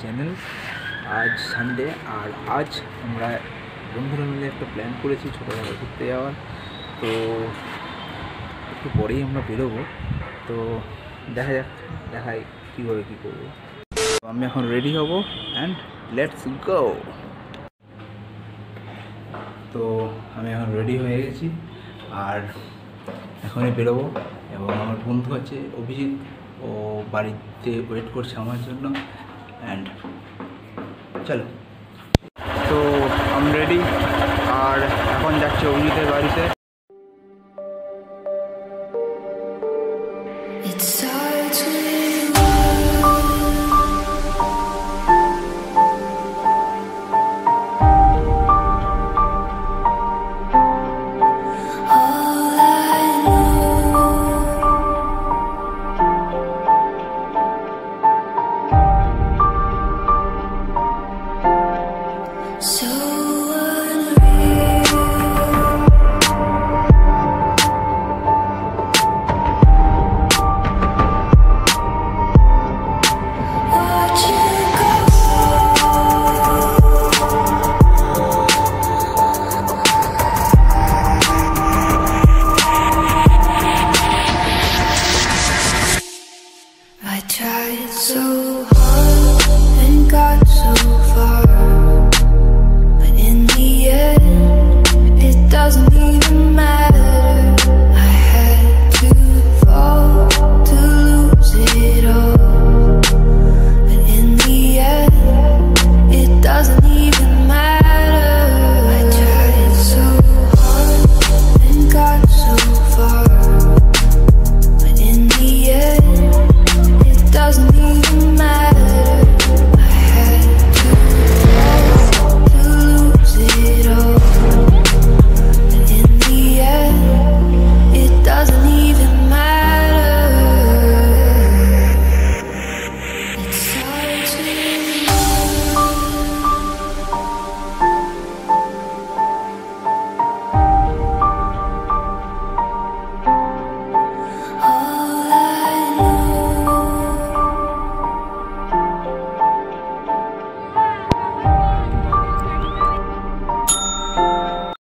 Channel. আজ Sunday, আর আজ আমরা বন্ধুরা মিলে একটা প্ল্যান করেছি ছোটোখাটো ঘুরতে যাওয়ার। তো একটু পরেই আমরা বেরোবো, তো দেখাই কীভাবে কী করবো। তো আমি এখন রেডি হব অ্যান্ড লেটস গো। তো আমি এখন রেডি হয়ে গেছি আর এখনই বেরোবো, এবং আমার বন্ধু আছে অভিজিৎ, ও বাড়িতে ওয়েট করছে আমার জন্য। অ্যান্ড চলো, তো আমি রেডি আর এখন যাচ্ছি অভিজিতের বাড়িতে। So